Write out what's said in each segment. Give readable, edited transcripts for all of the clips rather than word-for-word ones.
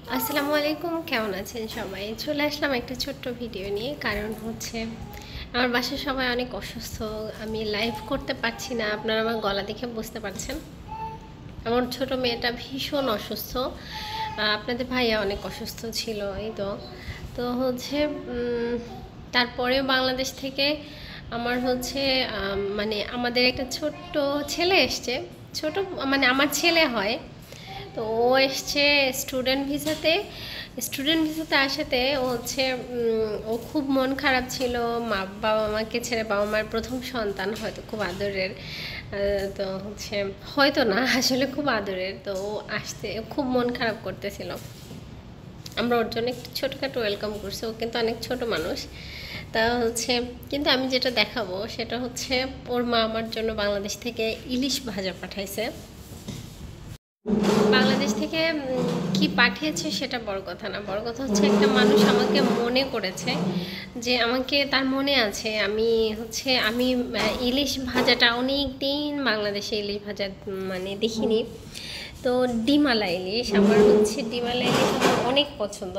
আসসালামু আলাইকুম, কেমন আছেন সবাই? চলে আসলাম একটা ছোট্ট ভিডিও নিয়ে। কারণ হচ্ছে আমার বাসায় সবাই অনেক অসুস্থ। আমি লাইভ করতে পারছি না, আপনারা আমার গলা দেখে বুঝতে পারছেন। আমার ছোট মেয়েটা ভীষণ অসুস্থ, আপনাদের ভাইয়া অনেক অসুস্থ ছিল। এই তো তো হচ্ছে তারপরেও বাংলাদেশ থেকে আমার হচ্ছে মানে আমাদের একটা ছোট্ট ছেলে এসছে। ছোট মানে আমার ছেলে হয়। তো ও এসছে স্টুডেন্ট ভিসাতে আসাতে ও হচ্ছে ও খুব মন খারাপ ছিল। বাবা মাকে ছেড়ে, বাবা মার প্রথম সন্তান, হয়তো খুব আদরের। তো হচ্ছে হয়তো না, আসলে খুব আদরের। তো ও আসতে খুব মন খারাপ করতেছিল। আমরা ওর জন্য একটু ছোটোখাটো ওয়েলকাম করছি। ও কিন্তু অনেক ছোট মানুষ। তা হচ্ছে কিন্তু আমি যেটা দেখাবো সেটা হচ্ছে ওর মা আমার জন্য বাংলাদেশ থেকে ইলিশ ভাজা পাঠাইছে। বাংলাদেশ থেকে কি পাঠিয়েছে সেটা বড় কথা না, বড় কথা হচ্ছে একটা মানুষ আমাকে মনে করেছে, যে আমাকে তার মনে আছে। আমি ইলিশ ভাজাটা অনেক দিন বাংলাদেশে ইলিশ ভাজা মানে দেখিনি। তো ডিমালা ইলিশ ডিমালা ইলিশ আমার অনেক পছন্দ।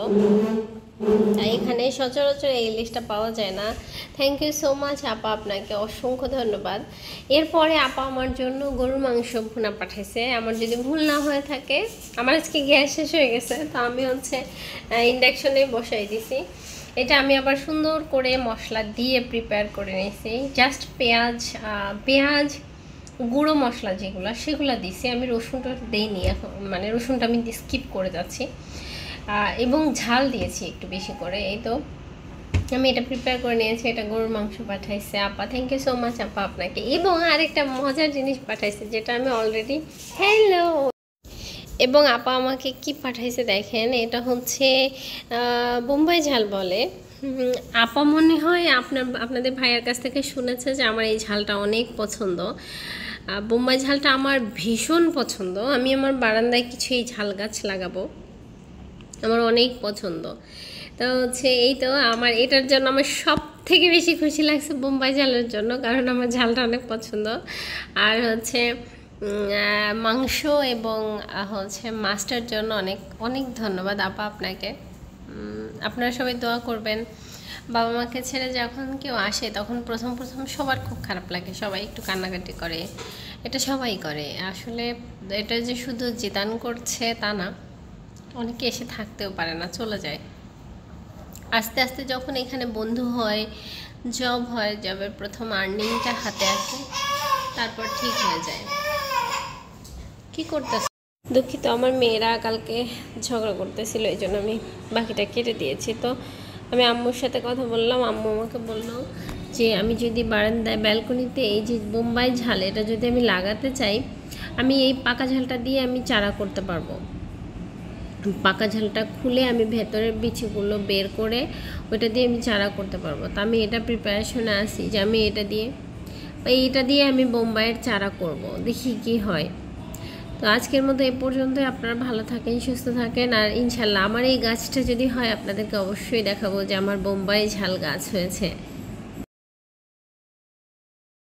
এখানে সচরাচর এই ইলিশটা পাওয়া যায় না। থ্যাংক ইউ সো মাচ আপা, আপনাকে অসংখ্য ধন্যবাদ। এরপরে আপা আমার জন্য গরুর মাংস ভুনা পাঠাইছে। আমার যদি ভুল না হয়ে থাকে, আমার আজকে গ্যাস শেষ হয়ে গেছে, তো আমি হচ্ছে ইন্ডাকশনে বসাই দিছি। এটা আমি আবার সুন্দর করে মশলা দিয়ে প্রিপেয়ার করে নিয়েছি। জাস্ট পেঁয়াজ গুঁড়ো মশলা যেগুলো সেগুলো দিছি। আমি রসুনটা দিইনি এখন, মানে রসুনটা আমি স্কিপ করে যাচ্ছি। এবং ঝাল দিয়েছি একটু বেশি করে। এই তো আমি এটা প্রিপেয়ার করে নিয়েছি। এটা গরুর মাংস পাঠাইছে আপা, থ্যাংক ইউ সো মাচ আপা আপনাকে। এবং আরেকটা মজার জিনিস পাঠাইছে যেটা আমি অলরেডি হ্যালো এবং আপা আমাকে কি পাঠাইছে দেখেন। এটা হচ্ছে বোম্বাই ঝাল বলে। আপা মনে হয় আপনাদের ভাইয়ের কাছ থেকে শুনেছে যে আমার এই ঝালটা অনেক পছন্দ। বোম্বাই ঝালটা আমার ভীষণ পছন্দ। আমি আমার বারান্দায় কিছু এই ঝাল গাছ লাগাবো, আমার অনেক পছন্দ। তো হচ্ছে এই তো আমার এটার জন্য আমার সব থেকে বেশি খুশি লাগছে বোম্বাই ঝালের জন্য, কারণ আমার ঝালটা অনেক পছন্দ। আর হচ্ছে মাংস এবং হচ্ছে মাছটার জন্য অনেক অনেক ধন্যবাদ আপা আপনাকে। আপনারা সবাই দোয়া করবেন। বাবা মাকে ছেড়ে যখন কেউ আসে তখন প্রথম প্রথম সবার খুব খারাপ লাগে, সবাই একটু কান্নাকাটি করে, এটা সবাই করে আসলে। এটা যে শুধু জিতান করছে তা না, অনেকে এসে থাকতেও পারে না, চলে যায়। আস্তে আস্তে যখন এখানে বন্ধু হয়, জব হয়, জবের প্রথম আর্নিংটা হাতে আসে, তারপর ঠিক হয়ে যায়। কি করতেছে? দুঃখিত, আমার মেয়েরা কালকে ঝগড়া করতেছিল, এই জন্য আমি বাকিটা কেটে দিয়েছি। তো আমি আম্মুর সাথে কথা বললাম। আম্মু আমাকে বললো যে আমি যদি বারান্দায় ব্যালকনিতে এই যে বোম্বাই ঝাল এটা যদি আমি লাগাতে চাই, আমি এই পাকা ঝালটা দিয়ে আমি চারা করতে পারবো। পাকা ঝালটা খুলে আমি ভেতরের বিচিগুলো বের করে ওইটা দিয়ে আমি চারা করতে পারবো। তো আমি এটা প্রিপারেশনে আসি যে আমি এইটা দিয়ে আমি বোম্বাইয়ের চারা করব, দেখি কি হয়। তো আজকের মতো এ পর্যন্তই। আপনারা ভালো থাকেন, সুস্থ থাকেন। আর ইনশাল্লাহ আমার এই গাছটা যদি হয় আপনাদেরকে অবশ্যই দেখাবো যে আমার বোম্বাই ঝাল গাছ হয়েছে।